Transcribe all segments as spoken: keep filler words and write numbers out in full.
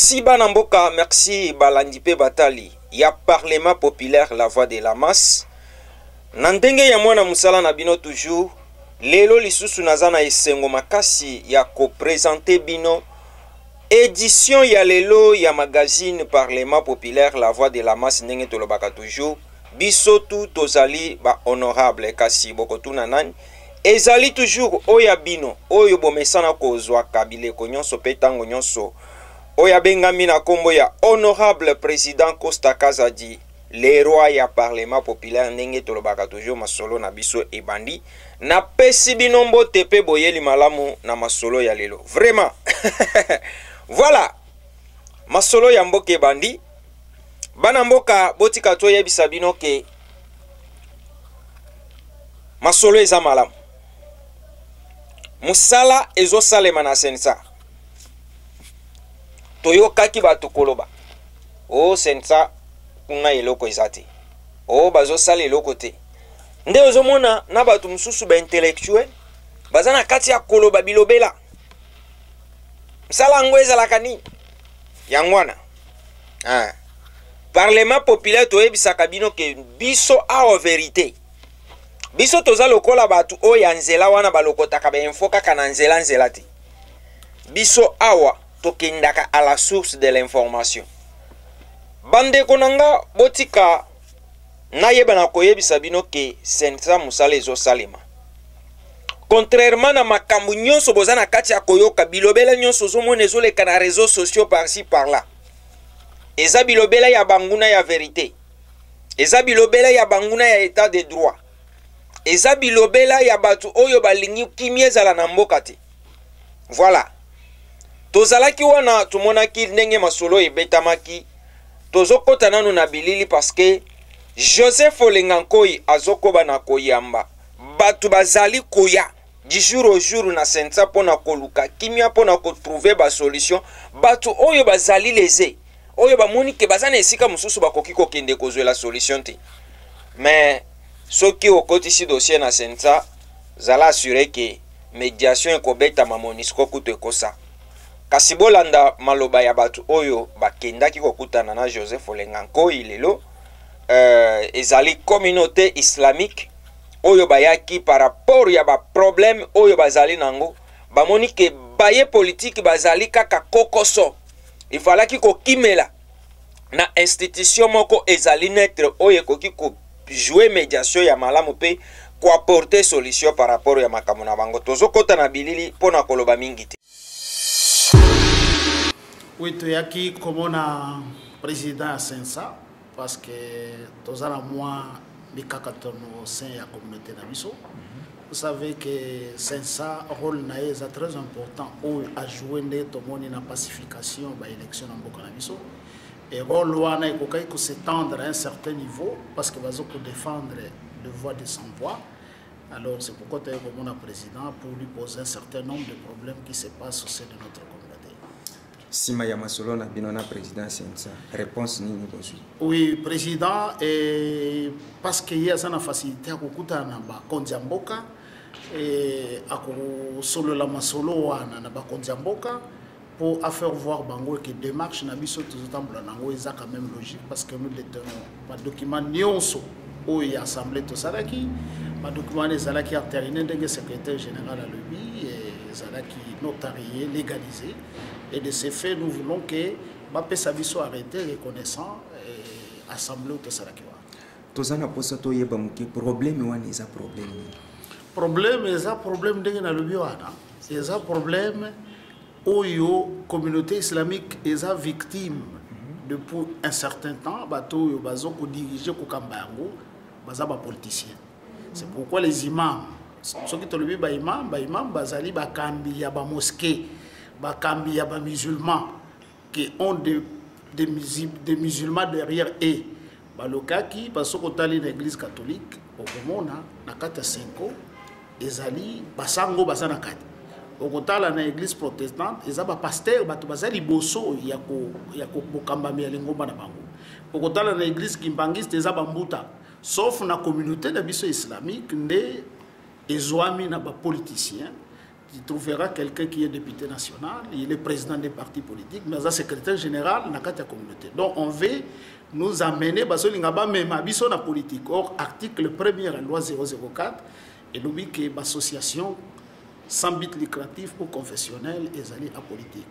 Merci Banamboka, merci Balandipe Batali. Ya Parlement populaire la voix de la masse. Nandenge ya mwana musala na bino toujours. Lelo lisusu nazana esengo makasi ya ko présenter bino édition ya lelo ya magazine Parlement populaire la voix de la masse ndenge tolobaka toujours. Biso tu tozali ba honorable kasi bokotuna nani. Ezali toujours oya bino oyo bomesana kozwa kabile ko nyonso petango nyonso. Oya bengami na kombo ya honorable président Costa Kazadi, les rois ya Parlement populaire ndenge tolobaka toujours masolo na biso ebandi na pesi binombo tepe boyeli malamu na masolo ya lelo. Vraiment. Voilà. Masolo ya mboke ebandi. Bana mboka botika to yebisa bino ke masolo eza malamu. Musala ezo salema na sensa. Toyo kaki batu koloba. O sensa kuna eloko ezate. O bazo sala eloko te. Nde ozomona na batu mususu ba intellectuel bazana kati ya koloba bilobela. Msala ngweza la kani yangwana. Ah. Parlement populaire toyebisaka bino ke biso a vérité. Biso toza lokola batu o ya nzela wana balokotaka ba info kaka na nzela nzela te. Biso awa tokendaka à la source de l'information. Bande konanga botika nayeba na koyebisa bino ke sensa musala ezo salema. Contrairement na makambu nyonso bozana kati ya koyoka bilobela nyonso zomona ezoleka na réseaux sociaux par-ci par-là. Eza bilobela ya banguna ya vérité. Eza bilobela ya banguna ya état de droit. Eza bilobela ya batu oyo balingi kimia ezala na mboka te. Voilà. Tozalaki wana tumonaki ndenge masolo ebetamaki. Tozokota nanu na bilili parce que Joseph Olengankoi azokoba na koyamba. Batu bazali koya du jour au jour na sensa pona koluka kimia pona ko trouver ba solution. Batu oyo bazali leze. Oyo ba moni ke bazana esika mususu bakoki ko kende kozwe la solution te. Mais soki okotisi dossier na sensa zala assurer que médiation ekobeta ma monisco kuto ekosa. Kasi bolanda maloba ya batu oyo bakendaki kokutana na Joseph Olengankoi lelo euh, ezali communauté islamique oyo bayaki par rapport ya ba problème oyo bazali nango bamoni ke baye politique bazali kaka kokoso il falaki ko kimela na institution moko ezali netre oyo koki ko jouer médiation ya malamu pe ko apporter solution par rapport ya makambo na bango tozokota na bilili pona koloba mingi te. Oui, tu as qui comme on a président à Sensa parce que tous en moi les cacatono au sein de la communauté d'Amiso. Vous savez que Sensa rôle naïs est très important où a joué tout le monde dans la pacification de l'élection en Bokanabiso. Et rôle ouana il faut s'étendre à un certain niveau parce que va défendre le voix de sans voix. Alors c'est pourquoi tu es comme on a président pour lui poser un certain nombre de problèmes qui se passent au sein de notre communauté. Sima ya masolo na binona président Sensa réponse nini bozui? Oui président et parce que y a ça na facilité akukuta na ba kondiamboka et ako solo la masolo wana na ba kondiamboka pour faire voir bango que démarche na biso tozotambula nango eza quand même logique parce que nous détenons pas document nyonso o ya assemblée to salaki ba document les salaki entériné ndenge secrétaire général à lui et salaki notarié légalisé. Et de ce fait, nous voulons que Bapé Sabiso arrête reconnaissant et assemblée au Tosalakiwa. Tozana posato yeba muki problème wana eza problème. Problème eza problème ndenge na lobi wana. Eza problème oyo communauté islamique eza victime depuis un certain temps bato yo bazo ko diriger ko kambango baza ba politiciens. C'est pourquoi les imams ceux qui te lobi ba imam ba imam bazali ba kambi ya ba mosquée bakambi ya ba musulmans qui ont des des, des musulmans derrière eux balokaki parce que tali l'église catholique au komona na kata cinq ezali basango bazana kati okotala na église protestante ezaba pasteur bato bazali boso ya ko ya ko bokamba ya lingomba na bango okotala na église kimbangiste ezaba mbuta sauf na communauté de biso islamique nde ezwami na ba politiciens tu trouveras quelqu'un qui est député national, il est président des partis politiques, mais un secrétaire général dans la communauté. Donc on veut nous amener même à la politique. Or, article premier de la loi zéro zéro quatre, et nous dit que l'association sans but lucratif ou confessionnel est allée à politique.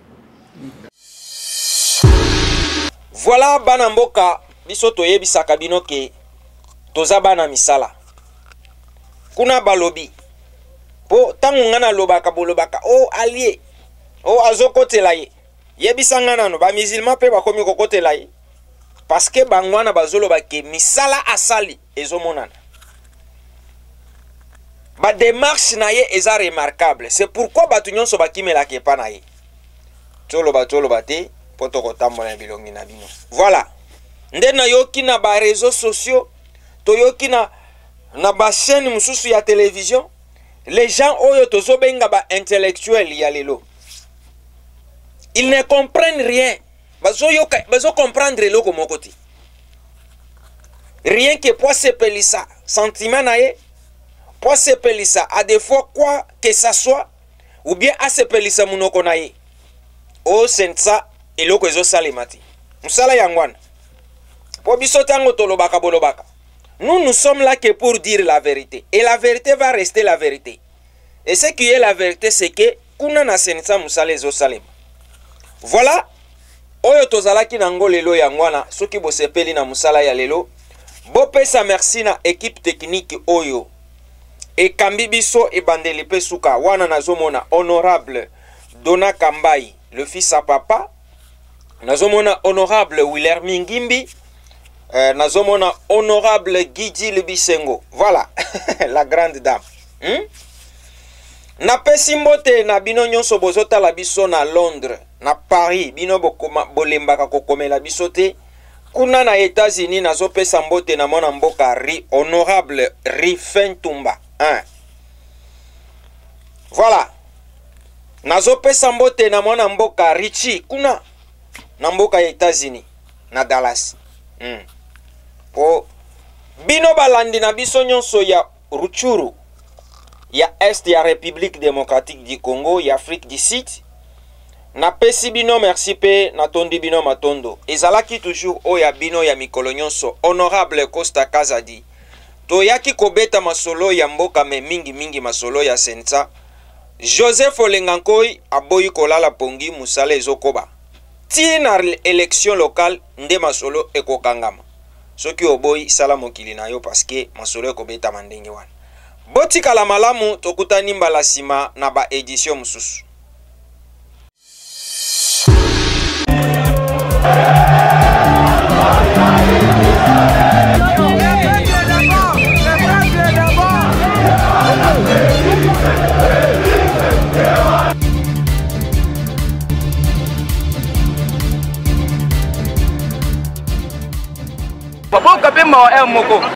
Voilà banamboka biso toyebi sakabino ke toza bana misala. Kuna balobi. Po tangu ngana lobaka bolobaka o allié. O azokotela ye. Yebisa ngana no ba musulman pe ba komi kokotela ye. Parce que bangwana bazoloba ke misala asali ezomonana. Ba démarche na ye eza remarquable. C'est pourquoi batu nyonso bakimela ke pa na ye. Tolo ba tolo ba te poto kotambola bilongi na bino. Voilà. Nde na yoki na ba réseaux sociaux, to yoki na na ba chaîne mususu ya télévision, les gens oyo tozo benga ba intellectuels ya lelo. Ils ne comprennent rien. Bazo yoka bazo comprendre loko mokoti. Rien que pour se pelisa sentiment na ye, pour se pelisa à des fois quoi que ça soit ou bien à se pelisa munoko na ye. O sensa eloko ezo salemati. Musala yangwana. Po biso tango tolobaka bolobaka. Nous nous sommes là que pour dire la vérité. Et la vérité va rester la vérité. Et ce qui est la vérité, c'est que kuna na sensa musala ezo salema. Voilà. Oyo tozalaki nango lelo yangwana. Soki bo sepeli na musala ya lelo. Bo pesa merci na équipe technique oyo. Et kambi biso e bandeli pe suka. Wana nazomona honorable Dona Kambai, le fils à papa. Nazomona honorable Willer Mingimbi. Euh, Nazomona honorable Guidi Lebisengo. Voilà, la grande dame. Hmm? Na pesimbote na bino nyonso bozota la biso na Londres, na Paris, bino bokoma bolembaka kokomela biso te. Kuna na États-Unis nazo pesa mbote na mona mboka ri honorable Rifin Tumba. Hein? Voilà. Nazo pesa mbote na mona mboka Richie kuna na mboka ya États-Unis na Dallas. Hmm. Po bino balandi na biso nyonso ya Ruchuru ya Est ya République démocratique du Congo ya Afrique du Sud. Na pesi bino merci pe na tondi bino matondo. Ezalaki toujours oya bino ya mikolo nyonso honorable Costa Kazadi. To yaki kobeta masolo ya mboka me mingi mingi masolo ya sensa. Joseph Olengankoi aboyi kolala pongi musala ezokoba. Tina élection locale nde masolo ekokangama. Soki oboyi sala mokili na yo parce que masolo ekobeta mandenge wana. Botika la malamu tokutani mbala sima na ba édition mususu. Papa kapemba wa moko